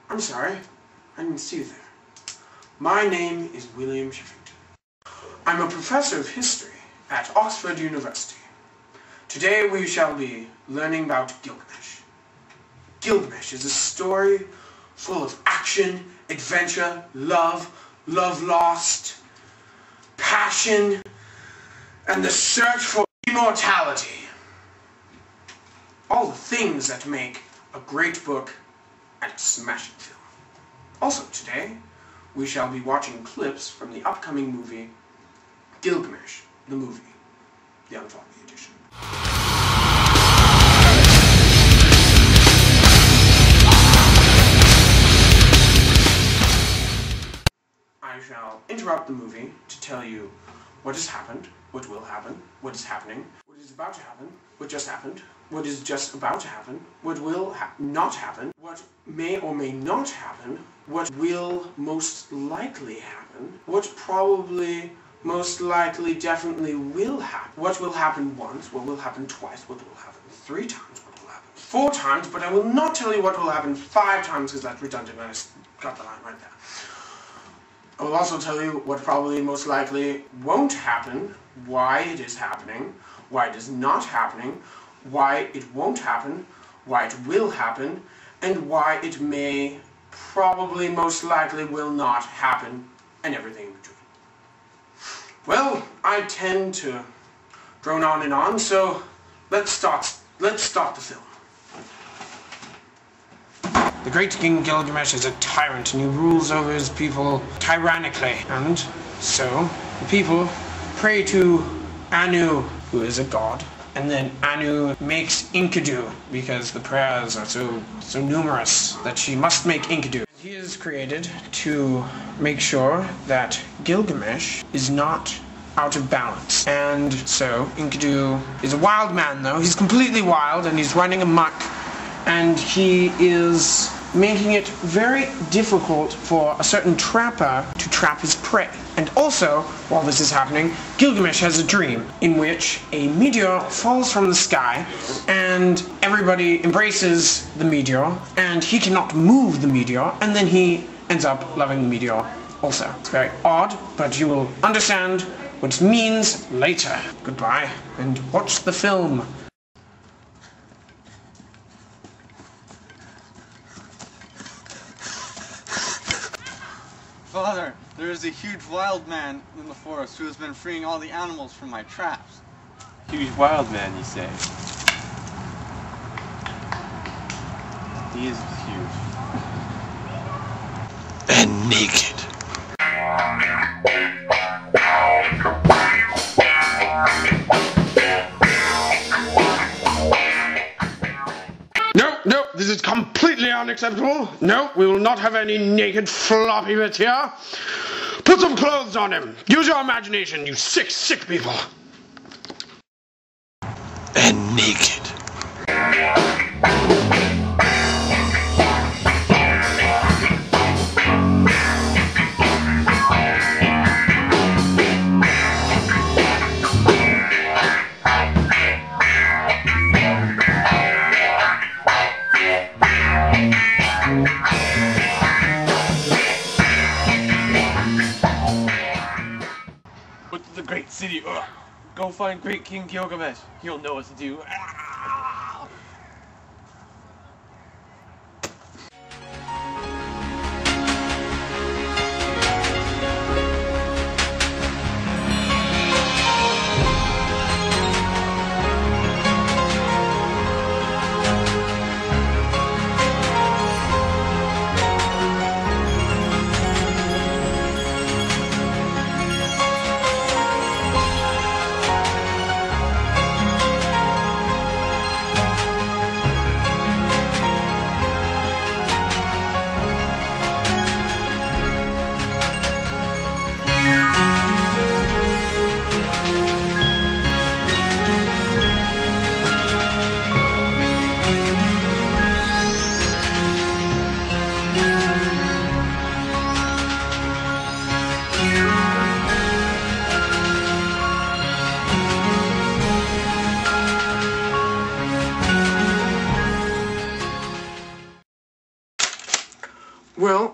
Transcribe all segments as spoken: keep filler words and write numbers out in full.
I'm sorry, I didn't see you there. My name is William Sheffington. I'm a professor of history at Oxford University. Today we shall be learning about Gilgamesh. Gilgamesh is a story full of action, adventure, love, love lost, passion, and the search for immortality. All the things that make a great book and a smashing film. Also today, we shall be watching clips from the upcoming movie Gilgamesh, the movie, the Anthology edition. I shall interrupt the movie to tell you what has happened, what will happen, what is happening, what is about to happen, what just happened, what is just about to happen, what will ha not happen, what may or may not happen, what will most likely happen, what probably most likely definitely will happen, what will happen once, what will happen twice, what will happen three times, what will happen four times, but I will not tell you what will happen five times because that's redundant and I just got the line right there. I will also tell you what probably most likely won't happen, why it is happening, why it is not happening, why it won't happen, why it will happen, and why it may, probably, most likely will not happen, and everything in between. Well, I tend to drone on and on, so let's start, let's start the film. The great King Gilgamesh is a tyrant and he rules over his people tyrannically, and so the people pray to Anu, who is a god, and then Anu makes Enkidu because the prayers are so so numerous that she must make Enkidu. He is created to make sure that Gilgamesh is not out of balance, and so Enkidu is a wild man though. He's completely wild and he's running amok, and he is making it very difficult for a certain trapper to trap his prey. And also, while this is happening, Gilgamesh has a dream in which a meteor falls from the sky and everybody embraces the meteor and he cannot move the meteor, and then he ends up loving the meteor also. It's very odd, but you will understand what it means later. Goodbye, and watch the film. Father, there is a huge wild man in the forest who has been freeing all the animals from my traps. Huge wild man, you say? He is huge. And naked. No, no, this is completely unacceptable. No, we will not have any naked floppy bits here. Put some clothes on him. Use your imagination, you sick, sick people. And naked. What's the great city? Ugh. Go find great King Gilgamesh. He'll know what to do. Ah! Well,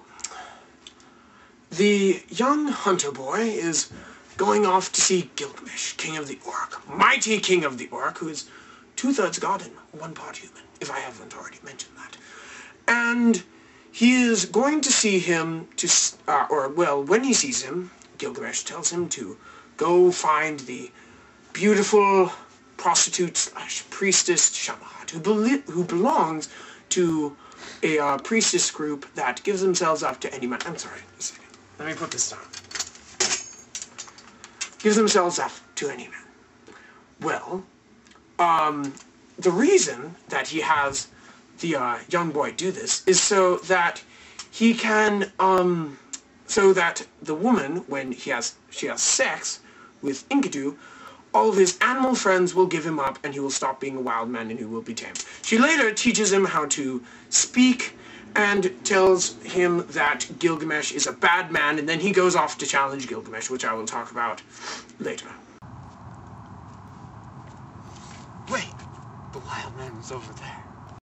the young hunter boy is going off to see Gilgamesh, king of the Orc, mighty king of the Orc, who is two-thirds god and one part human, if I haven't already mentioned that. And he is going to see him, to, uh, or, well, when he sees him, Gilgamesh tells him to go find the beautiful prostitute slash priestess Shamahat, who, be who belongs to a uh, priestess group that gives themselves up to any man. I'm sorry, a second. Let me put this down. Gives themselves up to any man. Well, um, the reason that he has the uh, young boy do this is so that he can, um, so that the woman, when he has, she has sex with Enkidu, all of his animal friends will give him up and he will stop being a wild man and he will be tamed. She later teaches him how to speak and tells him that Gilgamesh is a bad man, and then he goes off to challenge Gilgamesh, which I will talk about later. Wait! The wild man was over there.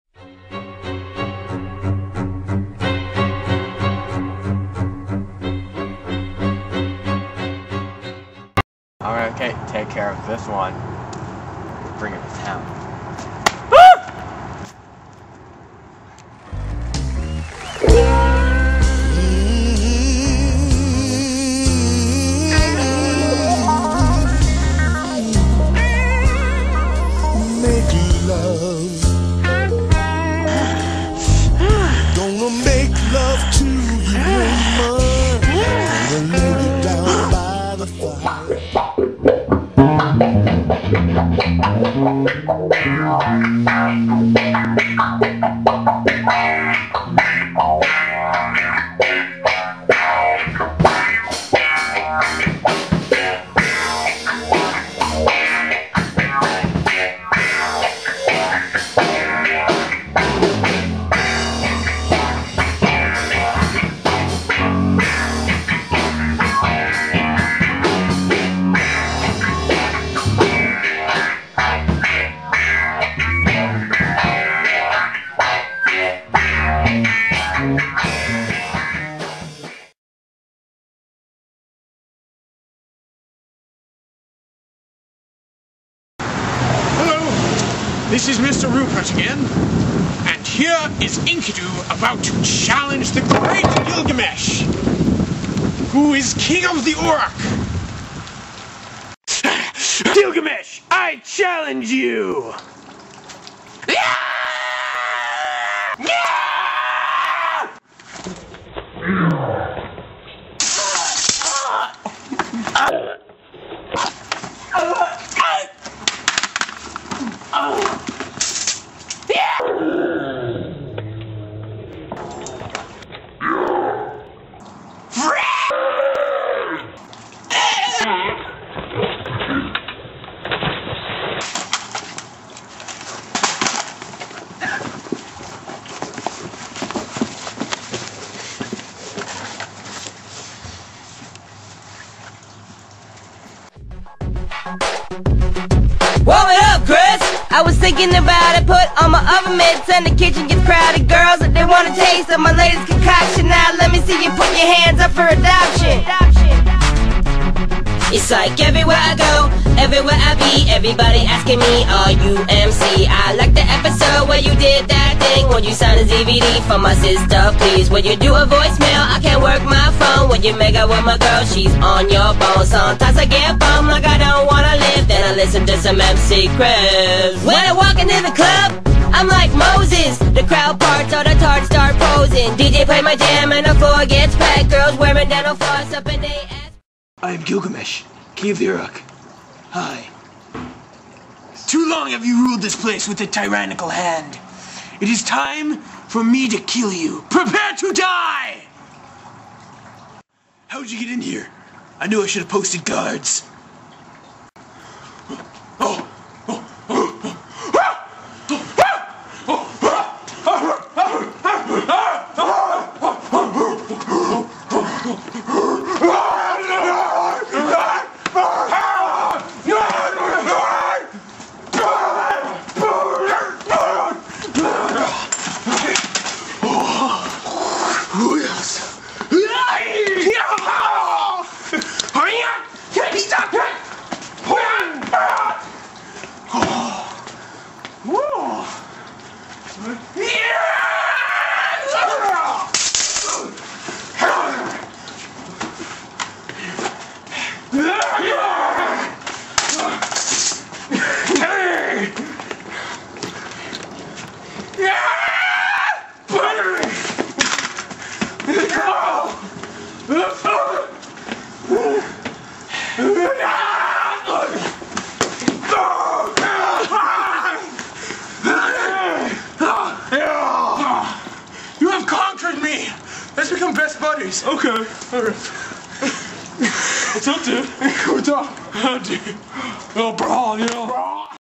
Alright, okay, take care of this one. Bring it to town. This is Mister Rupert again, and here is Enkidu about to challenge the great Gilgamesh, who is king of the Orc. Gilgamesh, I challenge you! Warm it up, Chris! I was thinking about it, put on my oven mitts and the kitchen gets crowded. Girls, if they want a taste of my latest concoction, now let me see you put your hands up for adoption. It's like everywhere I go, everywhere I be, everybody asking me, are you M C? I like the episode where you did that thing, when you signed a D V D for my sister, please. When you do a voicemail, I can't work my phone. When you make out with my girl, she's on your phone. Sometimes I get bummed like I don't wanna live, then I listen to some M C Chris. When I walk into the club, I'm like Moses. The crowd parts, all the tarts start posing. D J play my jam and the floor gets packed. Girls wearing dental floss up and they ask. I am Gilgamesh, king of the Uruk. Hi. Too long have you ruled this place with a tyrannical hand. It is time for me to kill you. Prepare to die! How'd you get in here? I knew I should have posted guards. Oh! Oh, yeah. You have conquered me! Let's become best buddies. Okay. Alright. What's up, dude? What's up? Oh, dude. Oh, brawl, you know. Brawl.